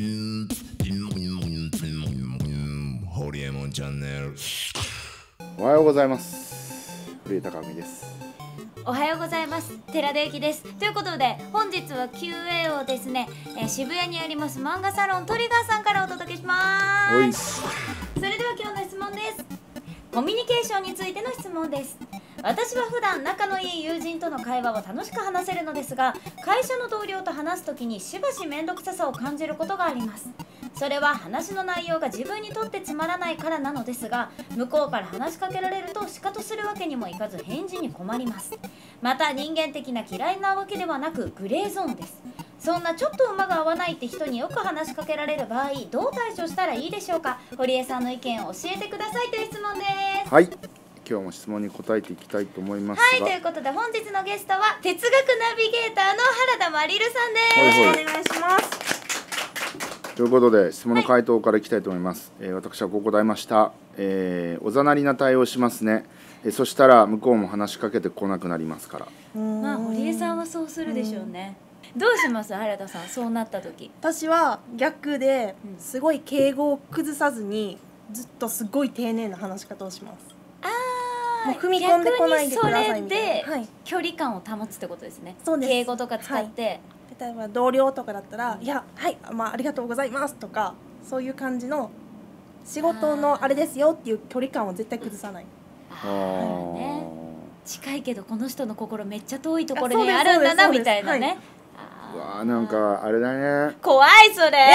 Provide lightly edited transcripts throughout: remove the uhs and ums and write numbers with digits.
ホリエモンチャンネル。 おはようございます。古井貴美です。 おはようございます。寺田由紀です。ということで本日は QA をですね、渋谷にあります漫画サロントリガーさんからお届けします。それでは今日の質問です。コミュニケーションについての質問です。私は普段仲のいい友人との会話を楽しく話せるのですが、会社の同僚と話すときにしばし面倒くささを感じることがあります。それは話の内容が自分にとってつまらないからなのですが、向こうから話しかけられるとシカトするわけにもいかず返事に困ります。また人間的な嫌いなわけではなくグレーゾーンです。そんなちょっと馬が合わないって人によく話しかけられる場合、どう対処したらいいでしょうか。堀江さんの意見を教えてくださいという質問です。 はい、今日も質問に答えていきたいと思いますが、 はい、ということで本日のゲストは哲学ナビゲーターの原田まりるさんです。 はいはい、 お願いします。 ということで質問の回答からいきたいと思います。私はこう答えました。おざなりな対応しますね。そしたら向こうも話しかけてこなくなりますから。 まあ堀江さんはそうするでしょうね。どうします原田さん、そうなった時。 私は逆ですごい敬語を崩さずにずっとすごい丁寧な話し方をします。もう踏み込んでこないでくださいみたいな。 逆にそれで距離感を保つってことですね。 そうです。 敬語とか使って、はい、 例えば同僚とかだったら、いや、はい、ありがとうございますとか、そういう感じの仕事のあれですよっていう距離感を絶対崩さない。 ね、近いけどこの人の心めっちゃ遠いところにあるんだなみたいなね。 うわー、なんかあれだね。 怖いそれ。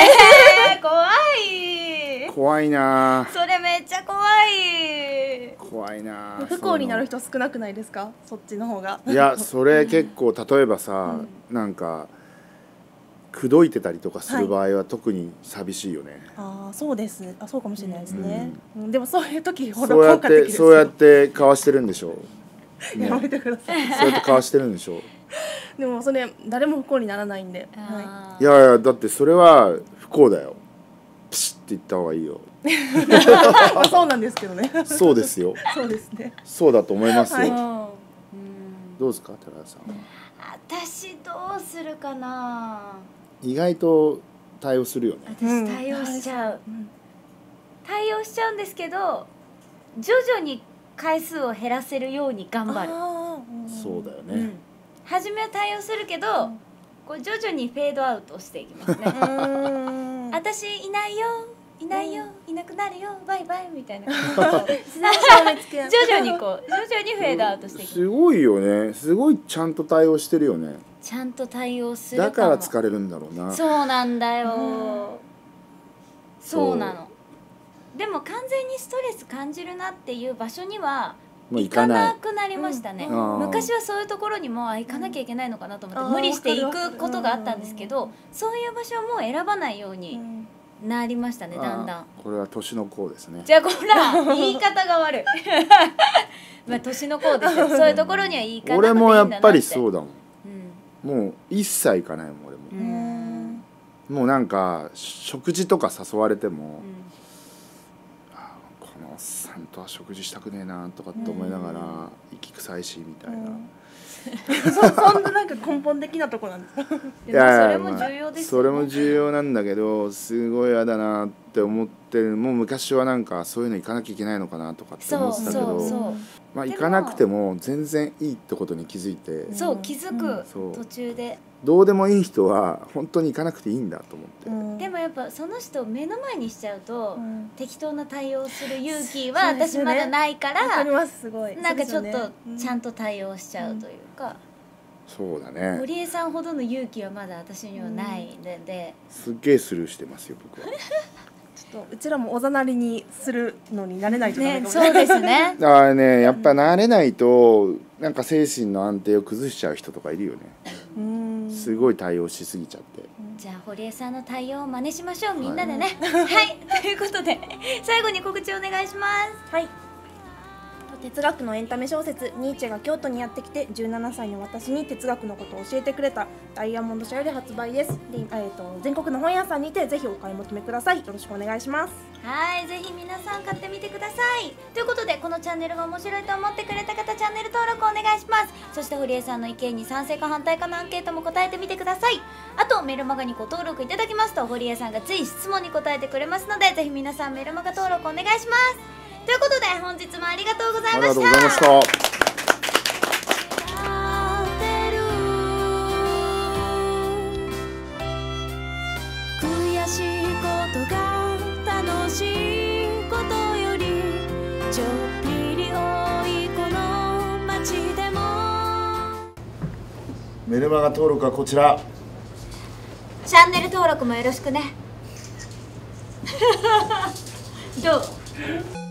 怖いな。 それめっちゃ怖い。 怖いな。 不幸になる人少なくないですか、そっちの方が。 いや、それ結構例えばさ、なんか口説いてたりとかする場合は特に寂しいよね。 ああ、そうですね。そうかもしれないですね。でもそういう時ほど効果的ですよ。 そうやって交わしてるんでしょう。 やめてください。 そうやって交わしてるんでしょう。 でもそれ誰も不幸にならないんで。 いやいや、だってそれは不幸だよ。ピシッて言った方がいいよ。 そうなんですけどね。 そうですよ。 そうですね。 そうだと思いますよ。どうですか、寺田さんは。 私どうするかな。 意外と対応するよね。 私対応しちゃう。対応しちゃうんですけど、徐々に回数を減らせるように頑張る。 そうだよね。 初めは対応するけど、こう徐々にフェードアウトしていきますね。私いないよ、いないよ、いなくなるよ、バイバイみたいな感じで徐々にフェードアウトしていきます。 すごいよね。すごいちゃんと対応してるよね。 ちゃんと対応するかも。 だから疲れるんだろうな。 そうなんだよ。そうなの。でも完全にストレス感じるなっていう場所には行かなくなりましたね。昔はそういうところにも行かなきゃいけないのかなと思って無理して行くことがあったんですけど、そういう場所も選ばないようになりましたね、だんだん。 これは年の功ですね。 じゃあこら言い方が悪い。まあ年の功ですよ。そういうところには行かなくていいんだなって。 俺もやっぱりそうだもん。もう一切行かないもん俺も。もうなんか食事とか誘われても、このおっさんとは食事したくねえなとかって思いながら息臭いしみたいな。 そんななんか根本的なとこなんですか。 いや、それも重要ですよね。 それも重要なんだけど、すごい嫌だなって思ってる。もう昔はなんかそういうの行かなきゃいけないのかなとかって思ってたけど、まあ行かなくても全然いいってことに気づいて、 そう気づく途中で。 どうでもいい人は本当に行かなくていいんだと思って。 でもやっぱその人を目の前にしちゃうと、適当な対応する勇気は私まだないから、なんかちょっとちゃんと対応しちゃうというか。 そうだね。 堀江さんほどの勇気はまだ私にはないので。 すっげえスルーしてますよ僕は。 ちょっとうちらもおざなりにするのになれないとダメかも。 そうですね。 だからね、やっぱ慣れないとなんか精神の安定を崩しちゃう人とかいるよね。すごい対応しすぎちゃって。 じゃあ堀江さんの対応を真似しましょう、みんなでね。はい、ということで最後に告知お願いします。 はい、 哲学のエンタメ小説ニーチェが京都にやってきて17歳の私に哲学のことを教えてくれたダイヤモンド社より発売です。で、全国の本屋さんにてぜひお買い求めください。よろしくお願いします。 はい、ぜひ皆さん買ってみてください。ということでこのチャンネルが面白いと思ってくれた方、チャンネル登録お願いします。そして堀江さんの意見に賛成か反対かのアンケートも答えてみてください。あとメルマガにご登録いただきますと堀江さんが随質問に答えてくれますので、ぜひ皆さんメルマガ登録お願いします。ということで本日もありがとうございました。ありがとうございました。悔しいことが楽しいことよりちょっぴり多いこの街でも。 メルマガ登録はこちら。 チャンネル登録もよろしくね。どう？